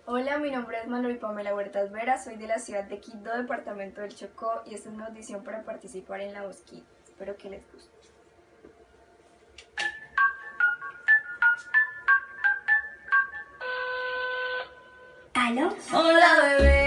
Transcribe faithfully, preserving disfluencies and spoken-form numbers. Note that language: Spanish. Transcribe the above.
Hola, mi nombre es Manuel Pamela Huertas Vera, soy de la ciudad de Quito, departamento del Chocó, y esta es mi audición para participar en La Voz Kids. Espero que les guste. ¿Aló? Hola, bebé.